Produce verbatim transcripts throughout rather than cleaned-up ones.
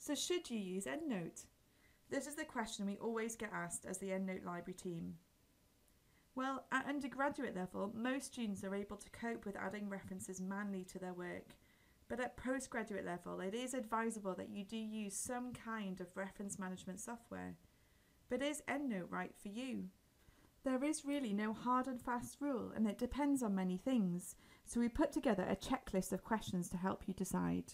So should you use EndNote? This is the question we always get asked as the EndNote library team. Well, at undergraduate level, most students are able to cope with adding references manually to their work. But at postgraduate level, it is advisable that you do use some kind of reference management software. But is EndNote right for you? There is really no hard and fast rule, and it depends on many things, so we put together a checklist of questions to help you decide.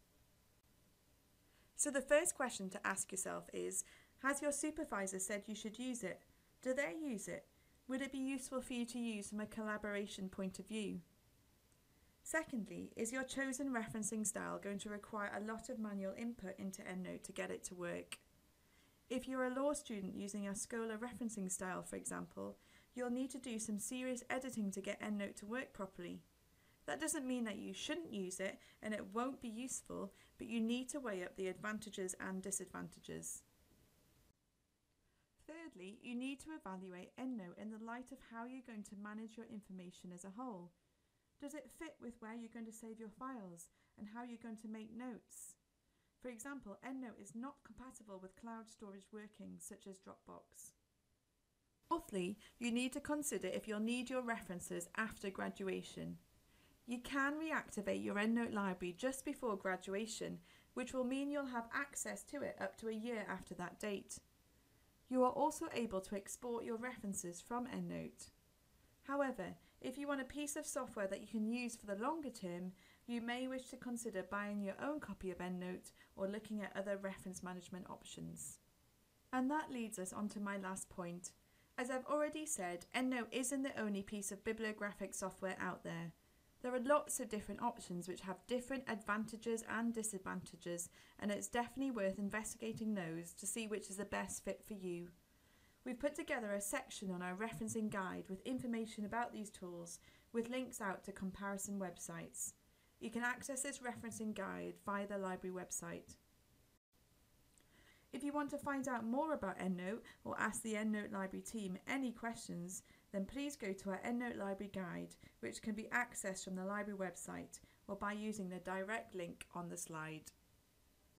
So the first question to ask yourself is, has your supervisor said you should use it? Do they use it? Would it be useful for you to use from a collaboration point of view? Secondly, is your chosen referencing style going to require a lot of manual input into EndNote to get it to work? If you're a law student using a Scholar referencing style, for example, you'll need to do some serious editing to get EndNote to work properly. That doesn't mean that you shouldn't use it and it won't be useful, but you need to weigh up the advantages and disadvantages. Thirdly, you need to evaluate EndNote in the light of how you're going to manage your information as a whole. Does it fit with where you're going to save your files and how you're going to make notes? For example, EndNote is not compatible with cloud storage workings such as Dropbox. Fourthly, you need to consider if you'll need your references after graduation. You can reactivate your EndNote library just before graduation, which will mean you'll have access to it up to a year after that date. You are also able to export your references from EndNote. However, if you want a piece of software that you can use for the longer term, you may wish to consider buying your own copy of EndNote or looking at other reference management options. And that leads us on to my last point. As I've already said, EndNote isn't the only piece of bibliographic software out there. There are lots of different options which have different advantages and disadvantages, and it's definitely worth investigating those to see which is the best fit for you. We've put together a section on our referencing guide with information about these tools, with links out to comparison websites. You can access this referencing guide via the library website. If you want to find out more about EndNote or ask the EndNote library team any questions, then please go to our EndNote library guide, which can be accessed from the library website or by using the direct link on the slide.